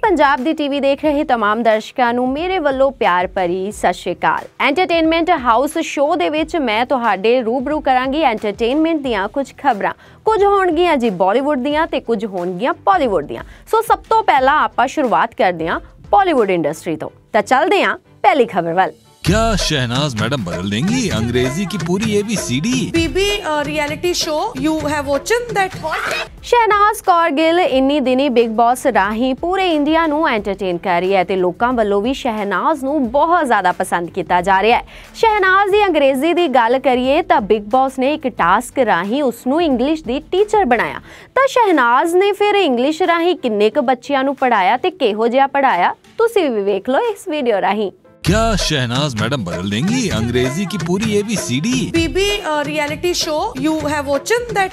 पंजाब दी TV देख रहे तमाम दर्शकों ਨੂੰ ਮੇਰੇ ਵੱਲੋਂ ਪਿਆਰ ਭਰੀ ਸਤਿ ਸ਼੍ਰੀ ਅਕਾਲ। ਐਂਟਰਟੇਨਮੈਂਟ ਹਾਊਸ ਸ਼ੋਅ ਦੇ ਵਿੱਚ ਮੈਂ ਤੁਹਾਡੇ ਰੂਬਰੂ ਕਰਾਂਗੀ ਐਂਟਰਟੇਨਮੈਂਟ ਦੀਆਂ ਕੁਝ ਖਬਰਾਂ। ਕੁਝ ਹੋਣਗੀਆਂ ਜੀ ਬਾਲੀਵੁੱਡ ਦੀਆਂ ਤੇ ਕੁਝ ਹੋਣਗੀਆਂ ਬਾਲੀਵੁੱਡ ਦੀਆਂ। ਸੋ ਸਭ ਤੋਂ ਪਹਿਲਾਂ ਆਪਾਂ ਸ਼ੁਰੂਆਤ ਕਰਦੇ ਹਾਂ ਬਾਲੀਵੁੱਡ ਇੰਡਸਟਰੀ ਤੋਂ। ਤਾਂ ਚੱਲਦੇ ਹਾਂ ਪਹਿਲੀ ਖਬਰ ਵੱਲ। क्या शहनाज मैडम बदल देंगी अंग्रेजी की पूरी ABCD? BB reality show you have watched that? Shehnaaz Kaur Gill ਇੰਨੀ ਦਿਨੀ ਬਿਗ ਬੌਸ ਰਾਹੀਂ ਪੂਰੇ ਇੰਡੀਆ ਨੂੰ ਐਂਟਰਟੇਨ ਕਰ ਰਹੀ ਹੈ ਤੇ ਲੋਕਾਂ ਵੱਲੋਂ ਵੀ ਸ਼ਹਿਨਾਜ਼ ਨੂੰ ਬਹੁਤ ਜ਼ਿਆਦਾ ਪਸੰਦ ਕੀਤਾ ਜਾ ਰਿਹਾ ਹੈ। ਸ਼ਹਿਨਾਜ਼ ਦੀ ਅੰਗਰੇਜ਼ੀ ਦੀ ਗੱਲ ਕਰੀਏ ਤਾਂ ਬਿਗ ਬੌਸ ਨੇ ਇੱਕ ਟਾਸਕ ਰਾਹੀਂ ਉਸ ਨੂੰ ਇੰਗਲਿਸ਼ ਦੀ ਟੀਚਰ ਬਣਾਇਆ। ਤਾਂ ਸ਼ਹਿਨਾਜ਼ ਨੇ ਫਿਰ ਇੰਗਲਿਸ਼ ਰਾਹੀਂ ਕਿੰਨੇ ਕੁ ਬੱਚਿਆਂ ਨੂੰ ਪੜਾਇਆ ਤੇ ਕਿਹੋ ਜਿਹਾ ਪੜਾਇਆ ਤੁਸੀਂ ਵੀ ਵੇਖ ਲਓ ਇਸ ਵੀਡੀਓ ਰਾਹੀਂ। क्या शहनाज मैडम बदल देंगी अंग्रेजी की पूरी ABCD? BB reality show you have watched that?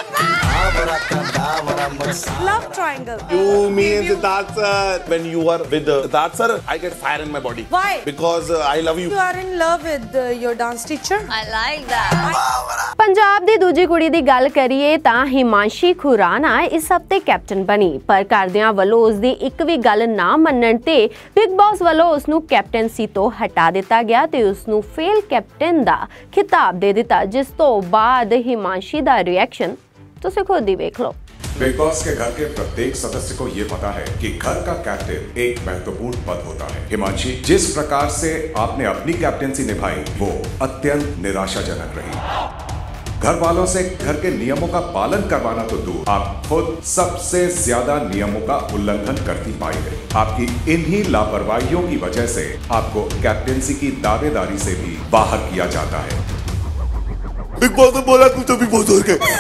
Love triangle. You mean Siddharth sir? When you are with Siddharth sir, I get fire in my body. Why? Because I love you. You are in love with your dance teacher. I like that. Punjab ਦੀ ਦੂਜੀ ਕੁੜੀ ਦੀ ਗੱਲ ਕਰੀਏ ਤਾਂ ਹਿਮਾਂਸ਼ੀ ਖੁਰਾਨਾ ਇਸ ਹਫਤੇ captain ਬਣੀ ਪਰ ਘਰਦਿਆਂ ਵੱਲੋਂ ਉਸ ਦੀ ਇੱਕ ਵੀ ਗੱਲ ਨਾ ਮੰਨਣ ਤੇ ਬਿਗ ਬੌਸ ਵੱਲੋਂ ਉਸ ਨੂੰ ਕੈਪਟਨਸੀ ਤੋਂ ਹਟਾ ਦਿੱਤਾ ਗਿਆ ਤੇ ਉਸ ਨੂੰ ਫੇਲ ਕੈਪਟਨ ਦਾ ਖਿਤਾਬ ਦੇ ਦਿੱਤਾ ਜਿਸ ਤੋਂ ਬਾਅਦ ਹਿਮਾਂਸ਼ੀ ਦਾ ਰਿਐਕਸ਼ਨ ਤੁਸੀਂ ਖੁਦ ਹੀ ਵੇਖ ਲਓ। बिग बॉस के घर के प्रत्येक सदस्य को ये पता है कि घर का कैप्टन एक महत्वपूर्ण पद होता है। हिमांशी, जिस प्रकार से आपने अपनी कैप्टनसी निभाई वो अत्यंत निराशाजनक रही। घर वालों से घर के नियमों का पालन करवाना तो दूर, आप खुद सबसे ज्यादा नियमों का उल्लंघन करती पाई गई। आपकी इन्हीं लापरवाहियों की वजह से आपको कैप्टनसी की दावेदारी से भी बाहर किया जाता है। बिग बॉस ने बोला तू तो बिग बॉस हो गए।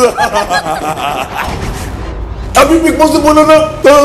अभी बिग बॉस ने बोला ना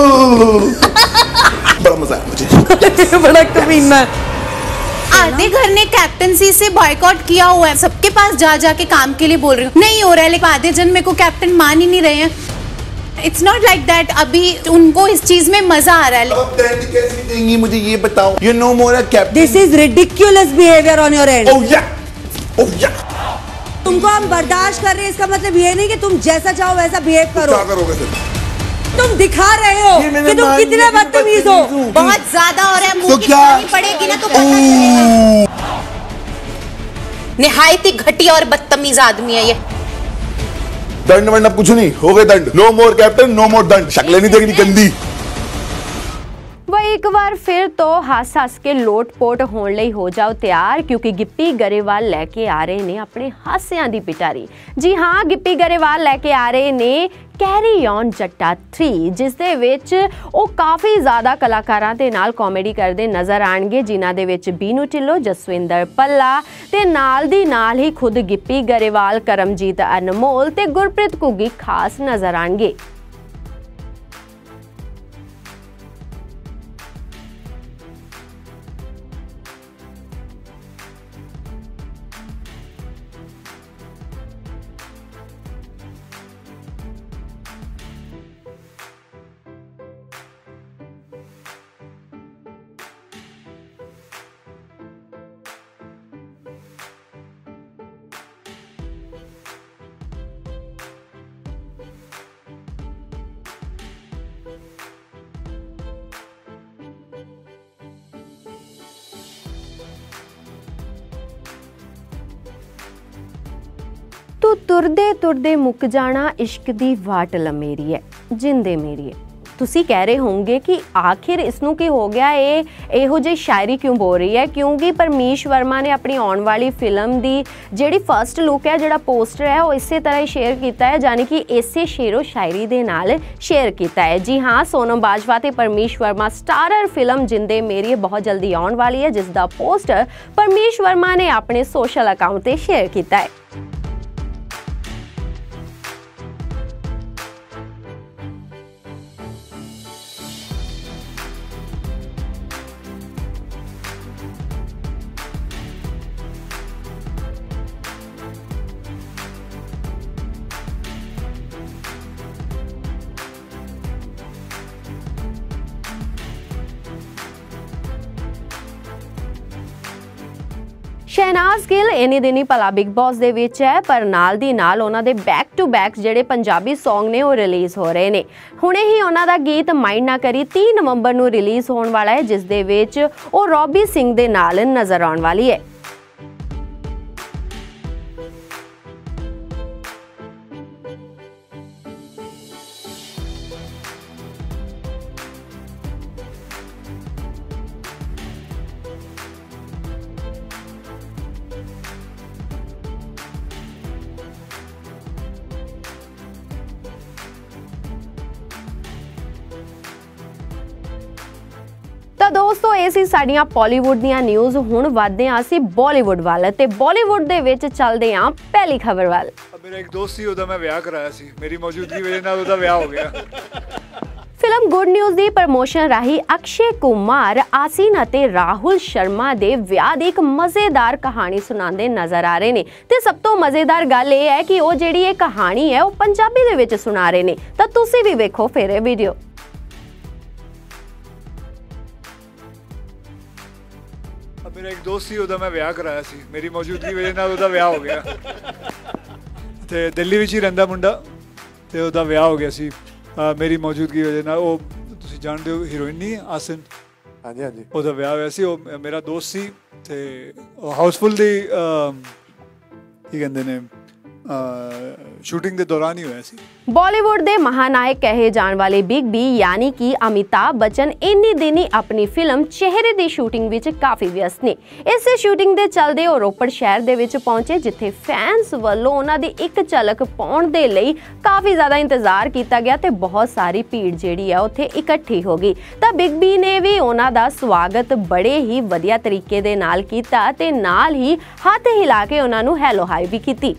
बड़ा मजा आया मुझे। बड़ा कमीना। आधे घर ने कैप्टनसी से बॉयकॉट किया हुआ है। सबके पास जा जाके काम के लिए बोल रही हूँ नहीं हो रहा है, लेकिन आधे जन मेरे को कैप्टन मान ही नहीं रहे हैं। It's not like that. अभी उनको इस चीज में मजा आ रहा है। अब टेंट कैसे देंगी मुझे ये बताओ। You no more captain. This is ridiculous behaviour on your end. Oh yeah oh या। तुमको हम बर्दाश्त कर रहे हैं, इसका मतलब ये नहीं कि तुम जैसा चाहो वैसा बिहेव करो। क्या करोगे फिर? तुम दिखा रहे हो कि तुम कितने बदतमीज हो। बहुत ज्यादा हो रहा है। तो मुंह की क्या? खानी पड़ेगी ना तो पता चलेगा। निहायत ही घटिया और बदतमीज आदमी है ये। दंड वंड अब कुछ नहीं हो गए। दंड no more captain no more दंड। शक्लें नहीं देखनी गंदी। वही एक बार फिर तो हस हस के लोट-पोट होने ਲਈ हो जाओ तैयार क्योंकि ਗਿੱਪੀ ਗਰੇਵਾਲ लेके आ रहे ने अपने हास्यां दी पिटारी। जी हाँ, ਗਿੱਪੀ ਗਰੇਵਾਲ लेके आ रहे ने कैरी ऑन जट्टा 3 जिस ਦੇ ਵਿੱਚ ਉਹ ਕਾਫੀ ਜ਼ਿਆਦਾ ਕਲਾਕਾਰਾਂ ਦੇ ਨਾਲ ਕਾਮੇਡੀ ਕਰਦੇ ਨਜ਼ਰ ਆਣਗੇ ਜਿਨ੍ਹਾਂ ਦੇ ਵਿੱਚ ਬੀਨੂ ਢਿੱਲੋਂ, ਜਸਵਿੰਦਰ ਪੱਲਾ ਤੇ ਨਾਲ ਦੀ ਨਾਲ ਹੀ ਖੁਦ ਗਿੱਪੀ ਗਰੇਵਾਲ, ਕਰਮਜੀਤ ਅਨਮੋਲ ਤੇ ਗੁਰਪ੍ਰੀਤ ਘੁੱਗੀ ਖਾਸ ਨਜ਼ਰ ਆਣਗੇ। ਤੂੰ ਤੁਰਦੇ ਤੁਰਦੇ ਮੁੱਕ ਜਾਣਾ ਇਸ਼ਕ ਦੀ ਵਾਟ ਲੰਮੇਰੀ ਹੈ ਜਿੰਦੇ ਮੇਰੀ ਹੈ। ਤੁਸੀਂ ਕਹਿ ਰਹੇ ਹੋਵੋਗੇ ਕਿ ਆਖਿਰ ਇਸ ਨੂੰ ਕੀ ਹੋ ਗਿਆ, ਇਹ ਇਹੋ ਜਿਹੀ ਸ਼ਾਇਰੀ ਕਿਉਂ ਬੋਲ ਰਹੀ ਹੈ? ਕਿਉਂਕਿ ਪਰਮੀਸ਼ ਵਰਮਾ ਨੇ ਆਪਣੀ ਆਉਣ ਵਾਲੀ ਫਿਲਮ ਦੀ ਜਿਹੜੀ ਫਸਟ ਲੁੱਕ ਹੈ, ਜਿਹੜਾ ਪੋਸਟਰ ਹੈ, ਉਹ ਇਸੇ ਤਰ੍ਹਾਂ ਹੀ ਸ਼ੇਅਰ ਕੀਤਾ ਹੈ, ਯਾਨੀ ਕਿ ਇਸੇ ਸ਼ੇਰੋ ਸ਼ਾਇਰੀ ਦੇ ਨਾਲ ਸ਼ੇਅਰ ਕੀਤਾ ਹੈ। ਜੀ ਹਾਂ, ਸੋਨਮ ਬਾਜਵਾ ਤੇ ਪਰਮੀਸ਼ ਵਰਮਾ ਸਟਾਰਰ ਫਿਲਮ ਜਿੰਦੇ ਮੇਰੀ ਬਹੁਤ ਜਲਦੀ ਆਉਣ ਵਾਲੀ ਹੈ ਜਿਸ ਦਾ ਪੋਸਟਰ ਪਰਮੀਸ਼ ਵਰਮਾ ਨੇ ਆਪਣੇ ਸੋਸ਼ਲ ਅਕਾਊਂਟ ਤੇ ਸ਼ੇਅਰ ਕੀਤਾ ਹੈ। शहनाज गिल इन्नी दिनी भला बिग बॉस दे विच है, पर नाल दी नाल उन्हां दे बैक टू बैक जिहड़े पंजाबी सॉन्ग ने वो रिलीज़ हो रहे ने। हुणे ही उन्हां दा गीत माइंड ना करी 3 नवंबर नूं रिलीज़ होण वाला है, जिस दे विच वो रॉबी सिंह दे नाल नज़र आउण वाली है। तो दोस्तों ये सी साड़ियां बॉलीवुड दियां न्यूज़। हुण वधदे हां असीं बॉलीवुड वाल ते बॉलीवुड दे विच चलदे हां पहली खबर वाल। मेरा एक दोस्त सी ओदा मैं विआह कराया सी, मेरी मौजूदगी वजह नाल ओदा विआह हो गया। फिल्म गुड न्यूज़ दी प्रमोशन राही अक्षय कुमार आसीन अते राहुल शर्मा दे विआह दी एक मज़ेदार कहानी सुनांदे नज़र आ रहे ने ते सब तो मज़ेदार गल ये है कि वो जिहड़ी ये कहानी है वो पंजाबी दे विच सुना रहे ने। तां तुसीं भी वेखो फिर ये वीडियो। मेरा एक दोस्त सी ओदा मैं विआह कराया सी, मेरी मौजूदगी वजह नाल ओदा विआह हो गया ते दिल्ली विच ही रहिंदा मुंडा ते ओदा विआह हो गया सी मेरी मौजूदगी वजह नाल। ओ तुसीं जाणदे हो हीरोइन नहीं आसिन, हाँ जी ओदा विआह होया सी। ओ मेरा दोस्त सी ते हाउसफुल दी की कहंदे ने शूटिंग दे दौरान ही होया सी। बॉलीवुड दे महानायक कहे जाने वाले बिग बी यानी कि अमिताभ बच्चन इन्नी दिनी अपनी फिल्म चेहरे दी शूटिंग विच काफी व्यस्त ने। इस शूटिंग दे चलदे ओ रोपड़ शहर दे विच पहुंचे, जिथे फैंस वल्लों उन्हां दी एक झलक पाउण दे लई काफी ज्यादा इंतजार किया गया ते बहुत सारी भीड़ जिहड़ी है उत्थे इकट्ठी हो गई। तां बिग बी ने भी उन्हां दा स्वागत बड़े ही वधिया तरीके दे नाल कीता ते नाल ही हत्थ हिला के उन्हां नूं हैलो हाई भी कीती।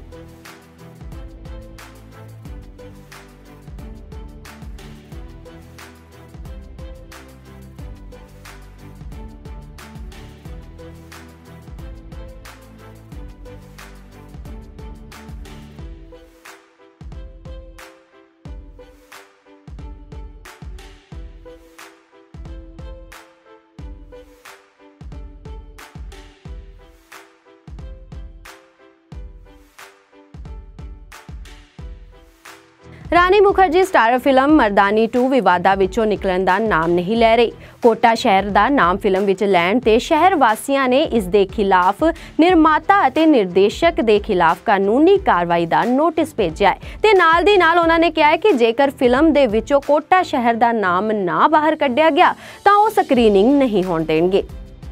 रानी मुखर्जी स्टार फिल्म मर्दानी 2 विवादा विचों निकलण दा नाम नहीं लै रही। कोटा शहर दा नाम फिल्म विच लैण ते शहर वासियां ने इस दे खिलाफ निर्माता अते निर्देशक दे खिलाफ कानूनी कार्रवाई दा नोटिस भेजिया है ते नाल दी नाल उन्हां ने कहा है कि जेकर फिल्म दे विचों कोटा शहर दा नाम ना बाहर कढ़िया गया तां ओह स्क्रीनिंग नहीं होण देणगे।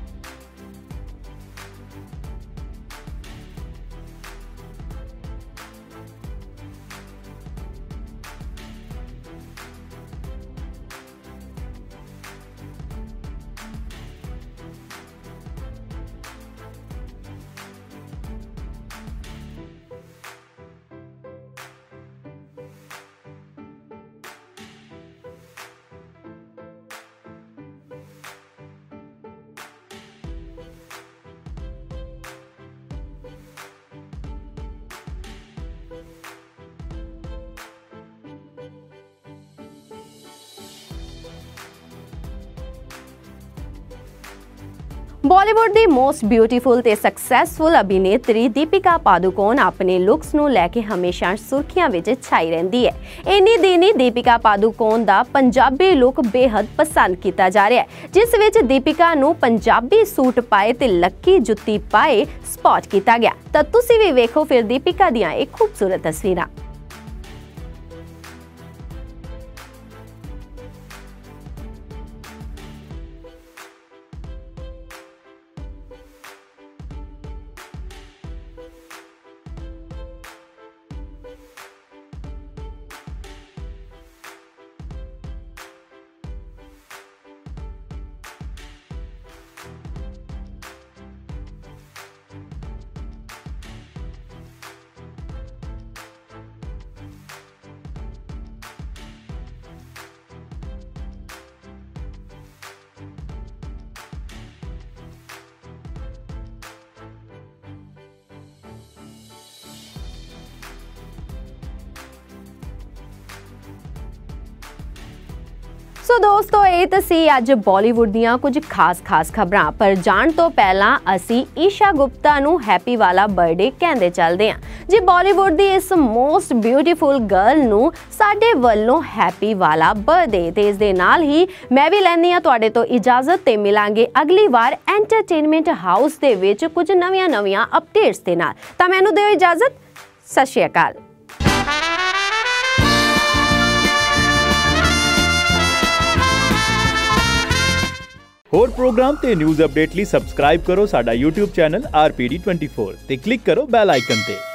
बॉलीवुड दी मोस्ट ब्यूटीफुल ते सक्सैसफुल अभिनेत्री दीपिका पादुकोण अपने लुक्स नूं लैके हमेशा सुर्खियां विच छाई रहिंदी है। इन्नी दिनी दीपिका पादुकोण दा पंजाबी लुक बेहद पसंद किया जा रहा है, जिस विच दीपिका नूं पंजाबी सूट पाए ते लक्की जुत्ती पाए स्पॉट किया गया। तां तुसीं भी वेखो फिर दीपिका दियां एक खूबसूरत तस्वीरां। ਸੋ ਦੋਸਤੋ ਇਹ ਤਾਂ ਸੀ ਅੱਜ ਬਾਲੀਵੁੱਡ ਦੀਆਂ ਕੁਝ ਖਾਸ ਖਬਰਾਂ, ਪਰ ਜਾਣ ਤੋਂ ਪਹਿਲਾਂ ਅਸੀਂ ਈਸ਼ਾ ਗੁਪਤਾ ਨੂੰ ਹੈਪੀ ਵਾਲਾ ਬਰਥਡੇ ਕਹਿੰਦੇ ਚੱਲਦੇ ਹਾਂ। ਜੀ ਬਾਲੀਵੁੱਡ ਦੀ ਇਸ ਮੋਸਟ ਬਿਊਟੀਫੁਲ ਗਰਲ ਨੂੰ ਸਾਡੇ ਵੱਲੋਂ ਹੈਪੀ ਵਾਲਾ ਬਰਥਡੇ। ਤੇ ਇਸ ਦੇ ਨਾਲ ਹੀ ਮੈਂ ਵੀ ਲੈਂਦੀ ਹਾਂ ਤੁਹਾਡੇ ਤੋਂ ਇਜਾਜ਼ਤ ਤੇ ਮਿਲਾਂਗੇ ਅਗਲੀ ਵਾਰ ਐਂਟਰਟੇਨਮੈਂਟ ਹਾਊਸ ਦੇ ਵਿੱਚ ਕੁਝ ਨਵੀਆਂ ਅਪਡੇਟਸ ਦੇ ਨਾਲ। ਤਾਂ ਮੈਨੂੰ ਦਿਓ ਇਜਾਜ਼ਤ, ਸਤਿ ਸ਼੍ਰੀ ਅਕਾਲ। ਹੋਰ ਪ੍ਰੋਗਰਾਮ ਤੇ ਨਿਊਜ਼ ਅਪਡੇਟ ਲਈ ਸਬਸਕ੍ਰਾਈਬ ਕਰੋ ਸਾਡਾ YouTube ਚੈਨਲ RPD24 ਤੇ ਕਲਿੱਕ ਕਰੋ ਬੈਲ ਆਈਕਨ ਤੇ।